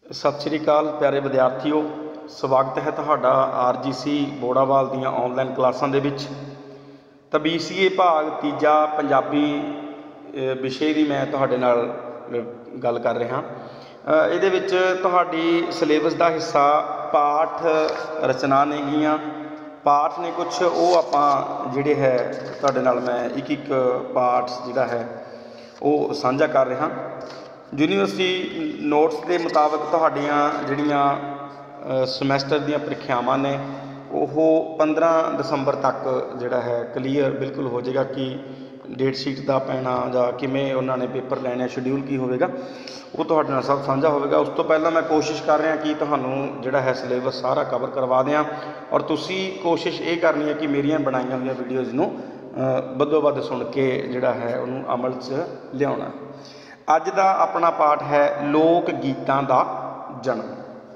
सत श्री अकाल प्यारे विद्यार्थियों, स्वागत है तुहाडा RGC बोड़ावाल दीयां ऑनलाइन क्लासां दे विच। तां BCA भाग तीजा पंजाबी विषय की मैं तुहाडे नाल गल कर रहा। इहदे विच तुहाडी सिलेबस का हिस्सा पाठ रचना ने गीਆਂ पाठ ने कुछ वो आपां जिहड़े है तुहाडे नाल मैं एक पाठ जिहड़ा है वो साझा कर रहा। यूनीवर्सिटी नोट्स के मुताबिक तुहाडियां जिहड़ियां समैसटर दीयां प्रीखियावां ने वो 15 दसंबर तक जिहड़ा है क्लीयर बिल्कुल हो जाएगा कि डेट शीट का पैना जां किवें उन्होंने पेपर लैने, शेड्यूल की होगा वो तुहाडे नाल सब साझा होगा। उस तो पहला मैं कोशिश कर रहा कि तुहानूं जिहड़ा है सिलेबस सारा कवर करवा दें और तुसी कोशिश ये करनी है कि मेरियां बनाईयां हुई वीडियोज़ नूं बद्धो बध सुन के जिहड़ा है उन्होंने अमल च लियाउणा। अज का अपना पाठ है लोक गीतां दा जन्म।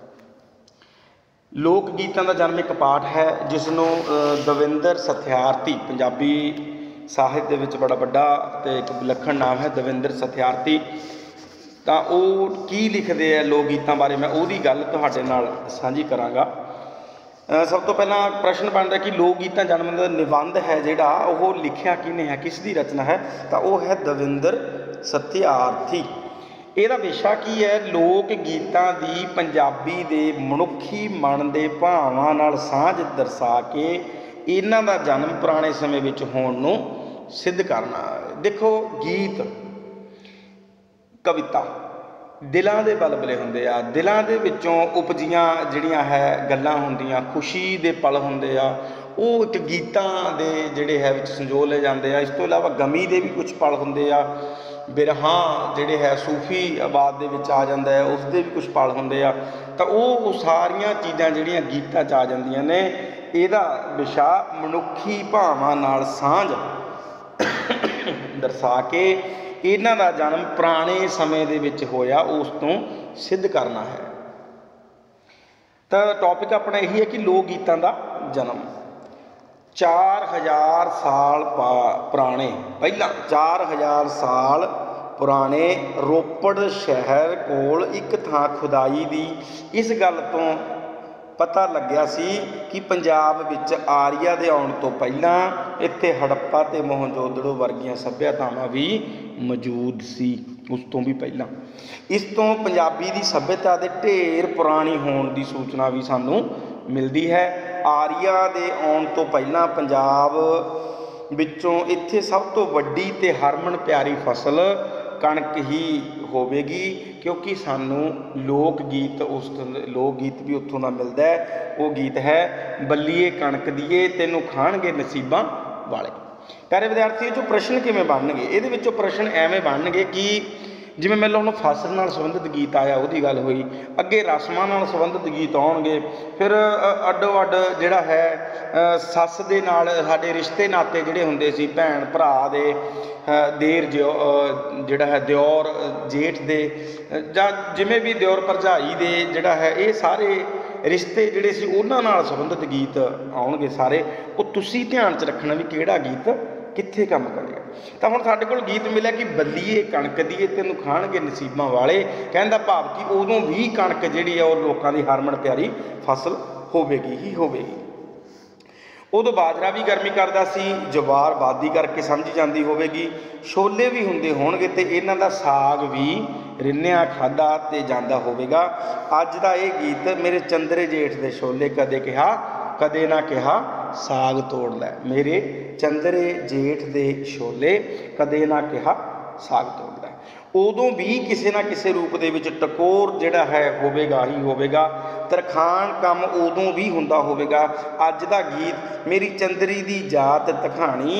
लोक गीतां दा जन्म एक पाठ है जिसनों दविंदर सत्यार्थी, पंजाबी साहित्य विच बड़ा वड्डा ते एक विलखण नाम है दविंदर सत्यार्थी। तो वो की लिखते हैं लोक गीतां बारे, मैं उहदी गल तुहाडे नाल साझी करांगा। सब तो पहला प्रश्न बनता कि लोक गीतां जन्म का निबंध है जिहड़ा वो लिखिया किने है, किस दी रचना है, तो वह है दविंदर सत्यार्थी। ਇਹਦਾ विषय की है लोक गीतां दी पंजाबी दे मनुखी मन दे भावां नाल साझ दर्शा के इन्हां दा जन्म पुराने समय विच होण नूं सिद्ध करना। देखो गीत कविता दिलों के बलबले होंदे आ, दिलों के विचों उपजियां जिहड़ियां है गल्लां होंदियां, खुशी दे पल होंदे आ, वो एक गीतां दे जिहड़े है विच संजो ले जांदे आ। इस तो इलावा गमी दे भी कुछ पल होंदे आ, बिरहां जिहड़े है सूफी आबाद दे विच आ जांदा है, उसदे भी कुछ पल होंदे आ। तां वो सारियां चीज़ां जिहड़ियां गीतां च आ जांदियां ने। इहदा विषय मनुखी भावां नाल साझ दर्शा के इन्हां दा जन्म पुराने समय दे विच होया उस तो सिद्ध करना है। तो टॉपिक अपना यही है कि लोक गीतां दा जन्म 4000 साल पुराने, पहला 4000 साल पुराने रोपड़ शहर कोल एक थां खुदाई दी इस गल तो पता लग्या सी कि पंजाब विच आर्या दे आउण तो पहला इत्थे हड़प्पा ते मोहनजोदड़ो वर्गियां सभ्यतावां भी मौजूद सी, उस तो भी पहला। इस तो पंजाबी दी सभ्यता दे ढेर पुरानी होण दी सूचना भी सानूं मिलदी है। आर्या दे आउण तो पहला पंजाब विचों इत्थे सब तो वड्डी ते हरमन प्यारी फसल कणक ही होवेगी, क्योंकि सानू लोक गीत लोक गीत भी उत्थों का मिलता है। वो गीत है बल्लीए कणक दीए तैनूं खाणगे नसीबां वाले। प्यारे विद्यार्थियों जो प्रश्न किवें बननगे, इहदे विचों प्रश्न एवें बननगे कि जिवें मैं लो फसल नाल संबंधित गीत आया उहदी गल हुई, अगे रस्मां नाल संबंधित गीत आउणगे, फिर अड्डो अड्ड जिहड़ा है सੱਸ दे नाल साडे रिश्ते नाते जिहड़े हुंदे सी, भैण भरा दे, देर जिहड़ा है दिओर जेठ दे, जां जिवें भी दिओर भरजाई दे जिहड़ा है ये सारे रिश्ते जिहड़े सी उन्हां नाल संबंधित गीत आउणगे सारे। वो तुसीं ध्यान च रखना भी किहड़ा गीत कित्थे काम करेगा। तो हुण साडे कोल गीत मिलिਆ कि बल्लीए कणक दीए तैनूं खाणगे नसीबां वाले, कहण दा भाव कि उदों भी कणक जिहड़ी है वो लोकां दी हरमन प्यारी फसल होवेगी ही होवेगी। उदों बाजरा भी गर्मी करदा सी, जवार वादी करके समझी जाती होवेगी, छोले भी हुंदे होणगे ते इन्हां दा साग भी रिन्निया खादा ते जांदा होवेगा। अज दा ये गीत मेरे चंदरे जेठ दे छोले कदे कहा कदे ना कहा साग तोड़ लै, मेरे चंदरे जेठ दे छोले कदे ना कहा साग तोड़ लै। उदों भी किसी ना किसी रूप दे विच टकोर जिहड़ा है होवेगा ही होवेगा, तरखान कम उदों भी हुंदा होवेगा। अज दा गीत मेरी चंदरी दी जात तखाणी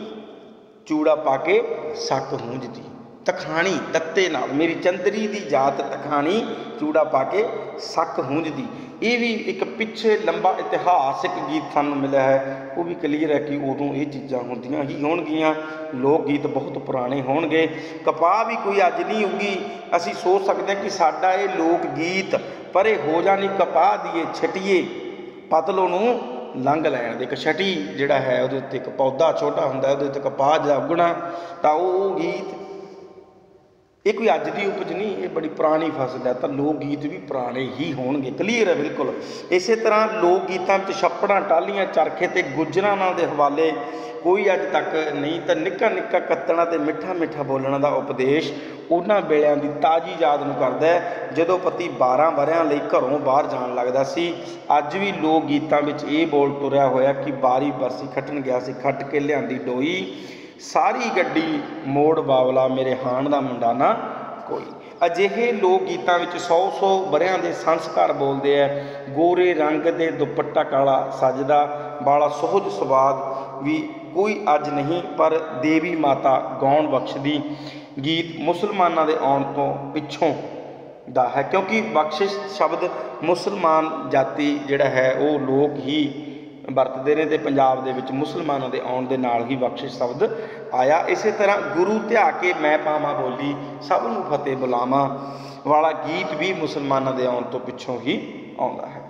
चूड़ा पा के सक हूंजदी, तखाणी तत्ते नाल मेरी चंदरी दी जात तखाणी चूड़ा पा के सक हूंजदी। ये भी एक पिछे लंबा इतिहासिक गीत सानूं मिला है, वो भी क्लीयर है कि उदों ये चीज़ां होंदियां ही होणगियां। लोक गीत बहुत पुराने होणगे, कपाह भी कोई अज नहीं होगी। असीं सोच सकते हैं कि साडा ये लोक गीत परे हो जानी कपाह दीए छटिए पतलों नूं लंघ लैण दे। एक छटी जिहड़ा है उहदे उत्ते एक पौधा छोटा हुंदा, उहदे उत्ते कपाह जिहड़ा उगना, तां वो गीत ਇਹ ਕੋਈ ਅੱਜ ਦੀ ਉਪਜ ਨਹੀਂ, ਇਹ ਬੜੀ ਪੁਰਾਣੀ ਫਸਲ ਹੈ। ਤਾਂ ਲੋਕ ਗੀਤ ਵੀ ਪੁਰਾਣੇ ਹੀ ਹੋਣਗੇ, ਕਲੀਅਰ ਹੈ ਬਿਲਕੁਲ। ਇਸੇ ਤਰ੍ਹਾਂ ਲੋਕ ਗੀਤਾਂ ਵਿੱਚ ਛੱਪੜਾਂ, ਟਾਹਲੀਆਂ, ਚਰਖੇ ਅਤੇ ਗੁੱਜਰਾਂ ਦੇ ਹਵਾਲੇ ਕੋਈ ਅੱਜ ਤੱਕ ਨਹੀਂ। ਤਾਂ ਨਿੱਕਾ ਨਿੱਕਾ ਕੱਤਣਾ ਅਤੇ ਮਿੱਠਾ ਮਿੱਠਾ ਬੋਲਣ ਦਾ ਉਪਦੇਸ਼ ਉਹਨਾਂ ਵੇਲਿਆਂ ਦੀ ਤਾਜ਼ੀ ਯਾਦ ਨੂੰ ਕਰਦਾ ਹੈ ਜਦੋਂ ਪਤੀ 12 ਵਰ੍ਹਿਆਂ ਲਈ ਘਰੋਂ ਬਾਹਰ ਜਾਣ ਲੱਗਦਾ ਸੀ। ਅੱਜ ਵੀ ਲੋਕ ਗੀਤਾਂ ਵਿੱਚ ਇਹ ਬੋਲ ਤੁਰਿਆ ਹੋਇਆ ਕਿ ਬਾਰੀ ਬਰਸੀ ਖੱਟਣ ਗਿਆ ਸੀ, ਖੱਟ ਕੇ ਲਿਆਂਦੀ ਡੋਈ, ਸਾਰੀ ਗੱਡੀ ਮੋੜ ਬਾਵਲਾ, ਮੇਰੇ ਹਾਣ ਦਾ ਮੁੰਡਾ ਨਾ ਕੋਈ। ਅਜਿਹੇ ਲੋਕ ਗੀਤਾਂ ਵਿੱਚ 100 ਵਰ੍ਹਿਆਂ ਦੇ ਸੰਸਕਾਰ ਬੋਲਦੇ ਹੈ। ਗੋਰੇ ਰੰਗ ਦੇ ਦੁਪੱਟਾ ਕਾਲਾ ਸੱਜਦਾ ਵਾਲਾ ਸੁਹਜ ਸਵਾਦ ਵੀ ਕੋਈ ਅੱਜ ਨਹੀਂ, ਪਰ ਦੇਵੀ ਮਾਤਾ ਗਾਉਣ ਬਖਸ਼ਦੀ ਗੀਤ ਮੁਸਲਮਾਨਾਂ ਦੇ ਆਉਣ ਤੋਂ ਪਿੱਛੋਂ ਦਾ ਹੈ, ਕਿਉਂਕਿ ਬਖਸ਼ਿਸ਼ ਸ਼ਬਦ ਮੁਸਲਮਾਨ ਜਾਤੀ ਜਿਹੜਾ ਹੈ ਉਹ ਲੋਕ ਹੀ ਵਰਤਦੇ ਨੇ, ਅਤੇ ਪੰਜਾਬ ਦੇ ਵਿੱਚ ਮੁਸਲਮਾਨਾਂ ਦੇ ਆਉਣ ਦੇ ਨਾਲ ਹੀ ਬਖਸ਼ਿਸ਼ ਸ਼ਬਦ ਆਇਆ। ਇਸੇ ਤਰ੍ਹਾਂ ਗੁਰੂ ਧਿਆ ਕੇ ਮੈਂ ਪਾਵਾਂ ਬੋਲੀ, ਸਭ ਨੂੰ ਫਤਿਹ ਬੁਲਾਵਾਂ ਵਾਲਾ ਗੀਤ ਵੀ ਮੁਸਲਮਾਨਾਂ ਦੇ ਆਉਣ ਤੋਂ ਪਿੱਛੋਂ ਹੀ ਆਉਂਦਾ ਹੈ।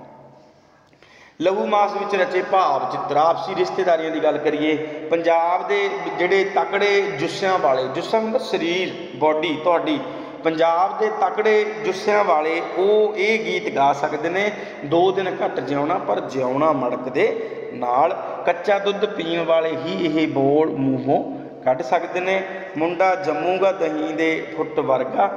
ਲਹੂ ਮਾਸ ਵਿੱਚ ਰਚੇ ਭਾਵ ਚਿੱਤਰ, ਆਪਸੀ ਰਿਸ਼ਤੇਦਾਰੀਆਂ ਦੀ ਗੱਲ ਕਰੀਏ, ਪੰਜਾਬ ਦੇ ਜਿਹੜੇ ਤਕੜੇ ਜੁੱਸਿਆਂ ਵਾਲੇ, ਜੁੱਸਾ ਹੁੰਦਾ ਸਰੀਰ, ਬੋਡੀ ਤੁਹਾਡੀ, ਪੰਜਾਬ ਦੇ ਤਕੜੇ ਜੁੱਸਿਆਂ ਵਾਲੇ ਉਹ ਇਹ ਗੀਤ ਗਾ ਸਕਦੇ ਨੇ। 2 ਦਿਨ ਘੱਟ ਜਿਉਣਾ ਪਰ ਜਿਉਣਾ ਮੜਕ ਦੇ ਨਾਲ, ਕੱਚਾ ਦੁੱਧ ਪੀਣ ਵਾਲੇ ਹੀ ਇਹ ਬੋਲ ਮੂੰਹੋਂ ਕੱਢ ਸਕਦੇ ਨੇ। ਮੁੰਡਾ ਜੰਮੂਗਾ ਦਹੀਂ ਦੇ ਫੁੱਟ ਵਰਗਾ,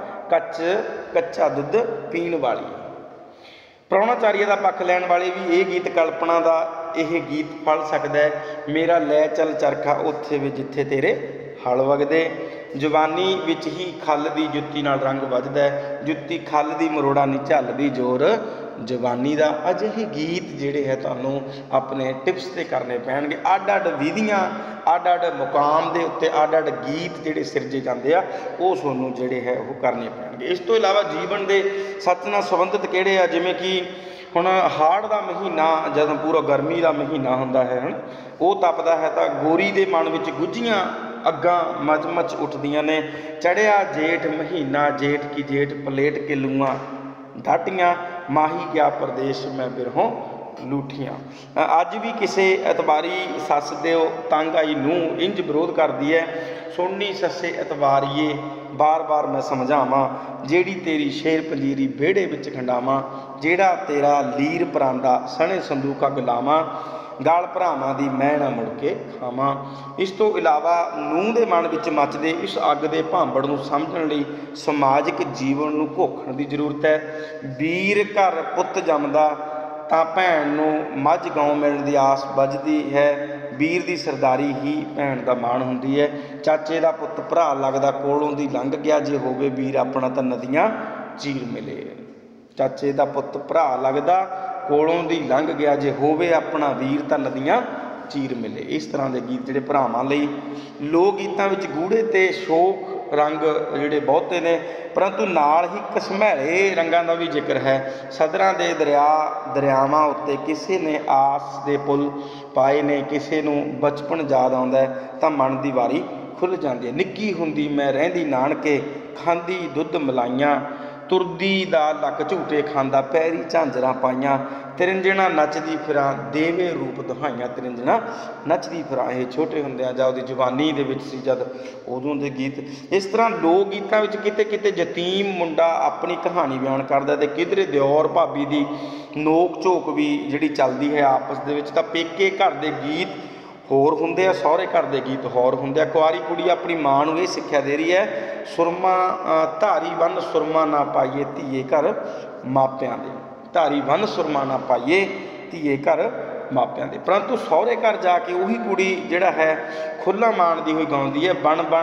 ਕੱਚਾ ਦੁੱਧ ਪੀਣ ਵਾਲੀ। ਪ੍ਰਾਹੁਣਾਚਾਰੀਆ ਦਾ ਪੱਖ ਲੈਣ ਵਾਲੇ ਵੀ ਇਹ ਗੀਤ ਕਲਪਨਾ ਦਾ ਇਹ ਗੀਤ ਫਲ ਸਕਦਾ ਹੈ। ਮੇਰਾ ਲੈ ਚੱਲ ਚਰਖਾ ਉੱਥੇ ਵੀ ਜਿੱਥੇ ਤੇਰੇ ਹਲ ਵਗਦੇ, ਜਵਾਨੀ ਵਿੱਚ ਹੀ ਖੱਲ ਦੀ ਜੁੱਤੀ ਨਾਲ ਰੰਗ ਵੱਜਦਾ ਹੈ, ਜੁੱਤੀ ਖੱਲ ਦੀ ਮਰੋੜਾ ਨਹੀਂ ਝੱਲਦੀ ਜ਼ੋਰ ਜਵਾਨੀ ਦਾ। ਅਜਿਹੇ ਗੀਤ ਜਿਹੜੇ ਹੈ ਤੁਹਾਨੂੰ ਆਪਣੇ ਟਿਪਸ 'ਤੇ ਕਰਨੇ ਪੈਣਗੇ। ਅੱਡ ਅੱਡ ਵਿਧੀਆਂ, ਅੱਡ ਅੱਡ ਮੁਕਾਮ ਦੇ ਉੱਤੇ ਅੱਡ ਅੱਡ ਗੀਤ ਜਿਹੜੇ ਸਿਰਜੇ ਜਾਂਦੇ ਆ ਉਹ ਤੁਹਾਨੂੰ ਜਿਹੜੇ ਹੈ ਉਹ ਕਰਨੇ ਪੈਣਗੇ। ਇਸ ਤੋਂ ਇਲਾਵਾ ਜੀਵਨ ਦੇ ਸੱਚ ਨਾਲ ਸੰਬੰਧਿਤ ਕਿਹੜੇ ਆ, ਜਿਵੇਂ ਕਿ ਹੁਣ ਹਾੜ ਦਾ ਮਹੀਨਾ ਜਦੋਂ ਪੂਰਾ ਗਰਮੀ ਦਾ ਮਹੀਨਾ ਹੁੰਦਾ ਹੈ ਹਨ, ਉਹ ਤਪਦਾ ਹੈ ਤਾਂ ਗੋਰੀ ਦੇ ਮਨ ਵਿੱਚ ਗੁੱਝੀਆਂ ਅੱਗਾਂ ਮਚ ਉੱਠਦੀਆਂ ਨੇ। ਚੜ੍ਹਿਆ ਜੇਠ ਮਹੀਨਾ, ਜੇਠ ਕੀ ਜੇਠ ਪਲੇਟ ਕੇ ਲੂਆਂ ਡਾਟੀਆਂ, ਮਾਹੀ ਗਿਆ ਪ੍ਰਦੇਸ਼ ਮੈਂ ਬਿਰਹੋਂ ਲੂਠੀਆਂ। ਅੱਜ ਵੀ ਕਿਸੇ ਐਤਬਾਰੀ ਸੱਸ ਦੇ ਤੰਗ ਆਈ ਨੂੰ ਇੰਜ ਵਿਰੋਧ ਕਰਦੀ ਹੈ, ਸੁਣਨੀ ਸੱਸੇ ਐਤਵਾਰੀਏ ਬਾਰ ਮੈਂ ਸਮਝਾਵਾਂ, ਜਿਹੜੀ ਤੇਰੀ ਸ਼ੇਰ ਪੰਜੀਰੀ ਵਿਹੜੇ ਵਿੱਚ ਖੰਡਾਵਾਂ, ਜਿਹੜਾ ਤੇਰਾ ਲੀਰ ਪਰਾਂਦਾ ਸਣੇ ਸੰਦੂਕਾ ਗੁਲਾਵਾਂ, ਗਾਲ ਭਰਾਵਾਂ ਦੀ ਮੈਂ ਨਾ ਮੁੜ ਕੇ ਖਾਵਾਂ। ਇਸ ਤੋਂ ਇਲਾਵਾ ਨੂੰਹ ਦੇ ਮਨ ਵਿੱਚ ਮੱਚਦੇ ਇਸ ਅੱਗ ਦੇ ਭਾਂਬੜ ਨੂੰ ਸਮਝਣ ਲਈ ਸਮਾਜਿਕ ਜੀਵਨ ਨੂੰ ਘੋਖਣ ਦੀ ਜ਼ਰੂਰਤ ਹੈ। ਵੀਰ ਘਰ ਪੁੱਤ ਜੰਮਦਾ ਤਾਂ ਭੈਣ ਨੂੰ ਮੱਝ ਗਾਉਂ ਮਿਲਣ ਦੀ ਆਸ ਬੱਝਦੀ ਹੈ, ਵੀਰ ਦੀ ਸਰਦਾਰੀ ਹੀ ਭੈਣ ਦਾ ਮਾਣ ਹੁੰਦੀ ਹੈ। ਚਾਚੇ ਦਾ ਪੁੱਤ ਭਰਾ ਲੱਗਦਾ ਕੋਲੋਂ ਦੀ ਲੰਘ ਗਿਆ, ਜੇ ਹੋਵੇ ਵੀਰ ਆਪਣਾ ਤਾਂ ਨਦੀਆਂ ਚੀਰ ਮਿਲੇ। ਚਾਚੇ ਦਾ ਪੁੱਤ ਭਰਾ ਲੱਗਦਾ ਕੋਲੋਂ ਦੀ ਲੰਘ ਗਿਆ, ਜੇ ਹੋਵੇ ਆਪਣਾ ਵੀਰ ਤਾਂ ਨਦੀਆਂ ਚੀਰ ਮਿਲੇ। ਇਸ ਤਰ੍ਹਾਂ ਦੇ ਗੀਤ ਜਿਹੜੇ ਭਰਾਵਾਂ ਲਈ। ਲੋਕ ਗੀਤਾਂ ਵਿੱਚ ਗੂੜੇ ਅਤੇ ਸ਼ੋਕ ਰੰਗ ਜਿਹੜੇ ਬਹੁਤੇ ਨੇ, ਪਰੰਤੂ ਨਾਲ ਹੀ ਘਸਮੈਲੇ ਰੰਗਾਂ ਦਾ ਵੀ ਜ਼ਿਕਰ ਹੈ। ਸਦਰਾਂ ਦੇ ਦਰਿਆਵਾਂ ਉੱਤੇ ਕਿਸੇ ਨੇ ਆਸ ਦੇ ਪੁੱਲ ਪਾਏ ਨੇ, ਕਿਸੇ ਨੂੰ ਬਚਪਨ ਯਾਦ ਆਉਂਦਾ ਤਾਂ ਮਨ ਦੀ ਵਾਰੀ ਖੁੱਲ੍ਹ ਜਾਂਦੀ ਹੈ। ਨਿੱਕੀ ਹੁੰਦੀ ਮੈਂ ਰਹਿੰਦੀ ਨਾਨਕੇ, ਖਾਂਦੀ ਦੁੱਧ ਮਲਾਈਆਂ, ਤੁਰਦੀ ਦਾ ਲੱਕ ਝੂਟੇ ਖਾਂਦਾ, ਪੈਰੀ ਝਾਂਜਰਾਂ ਪਾਈਆਂ, ਤ੍ਰਿੰਜਣਾ ਨੱਚਦੀ ਫਿਰਾਂ ਦੇਵੇ ਰੂਪ ਦੁਹਾਈਆਂ, ਤ੍ਰਿੰਜਣਾ ਨੱਚਦੀ ਫਿਰਾਂ। ਇਹ ਛੋਟੇ ਹੁੰਦਿਆਂ ਜਾਂ ਉਹਦੀ ਜਵਾਨੀ ਦੇ ਵਿੱਚ ਸੀ ਜਦ, ਉਦੋਂ ਦੇ ਗੀਤ। ਇਸ ਤਰ੍ਹਾਂ ਲੋਕ ਗੀਤਾਂ ਵਿੱਚ ਕਿਤੇ ਕਿਤੇ ਯਤੀਮ ਮੁੰਡਾ ਆਪਣੀ ਕਹਾਣੀ ਬਿਆਨ ਕਰਦਾ ਅਤੇ ਕਿਧਰੇ ਦਿਓਰ ਭਾਬੀ ਦੀ ਨੋਕ ਝੋਕ ਵੀ ਜਿਹੜੀ ਚੱਲਦੀ ਹੈ ਆਪਸ ਦੇ ਵਿੱਚ। ਤਾਂ ਪੇਕੇ ਘਰ ਦੇ ਗੀਤ ਹੋਰ ਹੁੰਦੇ ਆ, ਸਹੁਰੇ ਘਰ ਦੇ ਗੀਤ ਹੋਰ ਹੁੰਦੇ ਆ। ਕੁਆਰੀ ਕੁੜੀ ਆਪਣੀ ਮਾਂ ਨੂੰ ਇਹ ਸਿੱਖਿਆ ਦੇ ਰਹੀ ਹੈ, ਸੁਰਮਾ ਧਾਰੀ ਬੰਨ ਸੁਰਮਾ ਨਾ ਪਾਈਏ ਧੀਏ ਘਰ ਮਾਪਿਆਂ ਦੇ, ਧਾਰੀ ਬੰਨ ਸੁਰਮਾ ਨਾ ਪਾਈਏ ਧੀਏ ਘਰ ਮਾਪਿਆਂ ਦੇ। ਪਰੰਤੂ ਸਹੁਰੇ ਘਰ ਜਾ ਕੇ ਉਹੀ ਕੁੜੀ ਜਿਹੜਾ ਹੈ ਖੁੱਲ੍ਹਾ ਮਾਣਦੀ ਹੋਈ ਗਾਉਂਦੀ ਹੈ,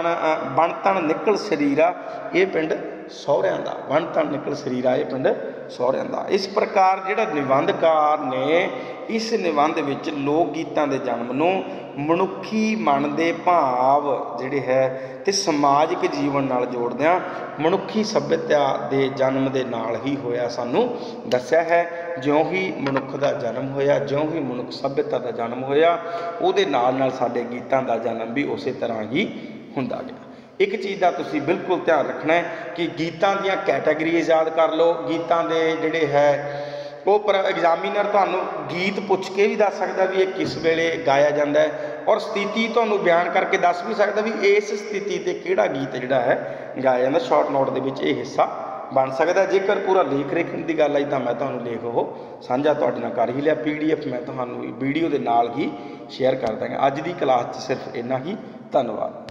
ਬਣ ਤਣ ਨਿਕਲ ਸਰੀਰਾ ਇਹ ਪਿੰਡ ਸਹੁਰਿਆਂ ਦਾ, ਬਣ ਤਣ ਨਿਕਲ ਸਰੀਰਾ ਇਹ ਪਿੰਡ ਸਹੁਰਿਆਂ ਦਾ। ਇਸ ਪ੍ਰਕਾਰ ਜਿਹੜਾ ਨਿਬੰਧਕਾਰ ਨੇ ਇਸ ਨਿਬੰਧ ਵਿੱਚ ਲੋਕ ਗੀਤਾਂ ਦੇ ਜਨਮ ਨੂੰ ਮਨੁੱਖੀ ਮਨ ਦੇ ਭਾਵ ਜਿਹੜੇ ਹੈ ਅਤੇ ਸਮਾਜਿਕ ਜੀਵਨ ਨਾਲ ਜੋੜਦਿਆਂ ਮਨੁੱਖੀ ਸੱਭਿਅਤਾ ਦੇ ਜਨਮ ਦੇ ਨਾਲ ਹੀ ਹੋਇਆ ਸਾਨੂੰ ਦੱਸਿਆ ਹੈ। ਜਿਉਂ ਹੀ ਮਨੁੱਖ ਦਾ ਜਨਮ ਹੋਇਆ, ਜਿਉਂ ਹੀ ਮਨੁੱਖ ਸੱਭਿਅਤਾ ਦਾ ਜਨਮ ਹੋਇਆ, ਉਹਦੇ ਨਾਲ ਸਾਡੇ ਗੀਤਾਂ ਦਾ ਜਨਮ ਵੀ ਉਸੇ ਤਰ੍ਹਾਂ ਹੀ ਹੁੰਦਾ ਗਿਆ। ਇੱਕ ਚੀਜ਼ ਦਾ ਤੁਸੀਂ ਬਿਲਕੁਲ ਧਿਆਨ ਰੱਖਣਾ ਹੈ ਕਿ ਗੀਤਾਂ ਦੀਆਂ ਕੈਟਾਗਰੀਜ਼ ਯਾਦ ਕਰ ਲਓ। ਗੀਤਾਂ ਦੇ ਜਿਹੜੇ ਹੈ ਉਹ ਪਰ ਐਗਜ਼ਾਮੀਨਰ ਤੁਹਾਨੂੰ ਗੀਤ ਪੁੱਛ ਕੇ ਵੀ ਦੱਸ ਸਕਦਾ ਵੀ ਇਹ ਕਿਸ ਵੇਲੇ ਗਾਇਆ ਜਾਂਦਾ ਹੈ। ਔਰ ਸਥਿਤੀ ਤੁਹਾਨੂੰ ਬਿਆਨ ਕਰਕੇ ਦੱਸ ਵੀ ਸਕਦਾ ਵੀ ਇਸ ਸਥਿਤੀ 'ਤੇ ਕਿਹੜਾ ਗੀਤ ਜਿਹੜਾ ਹੈ ਗਾਇਆ ਜਾਂਦਾ। ਸ਼ਾਰਟ ਨੋਟ ਦੇ ਵਿੱਚ ਇਹ ਹਿੱਸਾ ਬਣ ਸਕਦਾ। ਜੇਕਰ ਪੂਰਾ ਲੇਖ ਲਿਖਣ ਦੀ ਗੱਲ ਆਈ ਤਾਂ ਮੈਂ ਤੁਹਾਨੂੰ ਲੇਖ ਉਹ ਸਾਂਝਾ ਤੁਹਾਡੇ ਨਾਲ ਕਰ ਹੀ ਲਿਆ। PDF ਮੈਂ ਤੁਹਾਨੂੰ ਵੀਡੀਓ ਦੇ ਨਾਲ ਹੀ ਸ਼ੇਅਰ ਕਰ ਦਾਂਗਾ। ਅੱਜ ਦੀ ਕਲਾਸ 'ਚ ਸਿਰਫ ਇੰਨਾ ਹੀ। ਧੰਨਵਾਦ।